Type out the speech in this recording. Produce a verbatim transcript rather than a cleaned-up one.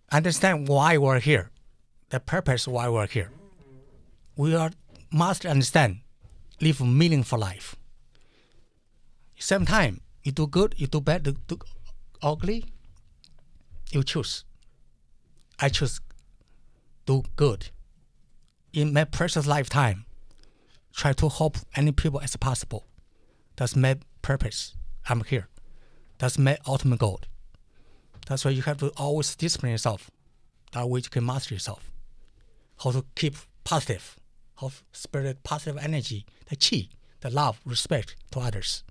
understand why we're here, the purpose why we're here. We are must understand, live a meaningful life. Same time, you do good, you do bad, you do ugly, you choose. I choose do good. In my precious lifetime, try to help any people as possible. That's my purpose. I'm here. That's my ultimate goal. That's why you have to always discipline yourself. That way you can master yourself. How to keep positive, how to spread positive energy, the chi, the love, respect to others.